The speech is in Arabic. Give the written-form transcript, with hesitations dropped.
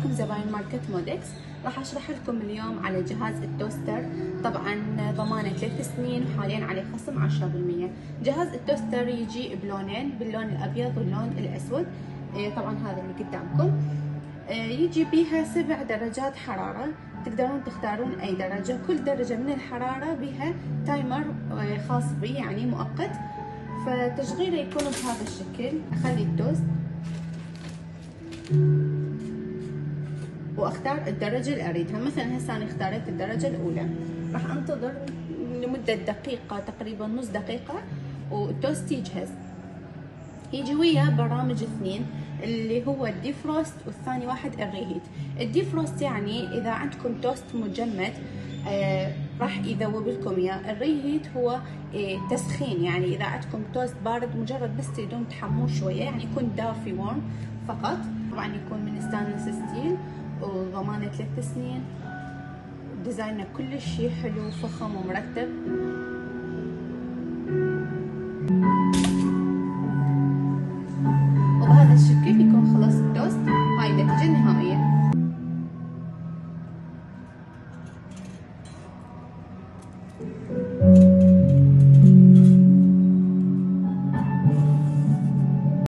عليكم زباين ماركت مودكس. راح اشرح لكم اليوم على جهاز التوستر. طبعا ضمانه 3 سنين وحاليا عليه خصم 10%. جهاز التوستر يجي بلونين، باللون الابيض واللون الاسود. طبعا هذا اللي قدامكم. يجي بيها 7 درجات حرارة، تقدرون تختارون اي درجة. كل درجة من الحرارة بها تايمر خاص بي، يعني مؤقت. فتشغيله يكون بهذا الشكل. اخلي التوست واختار الدرجة اللي اريدها. مثلا هسه انا اختاريت الدرجة الاولى. راح انتظر لمدة دقيقة، تقريبا نص دقيقة، والتوست يجهز. يجي وياه برامج 2 اللي هو الديفروست، والثاني واحد الريهيت. الديفروست يعني اذا عندكم توست مجمد راح يذوب لكم اياه. الريهيت هو تسخين، يعني اذا عندكم توست بارد مجرد بس تريدون تحموه شويه، يعني يكون دافي وورم فقط. طبعا يكون من ستانلس ستيل وضمانه 3 سنين. ديزاينه كل شيء حلو، فخم ومرتب. وبهذا الشكل يكون خلص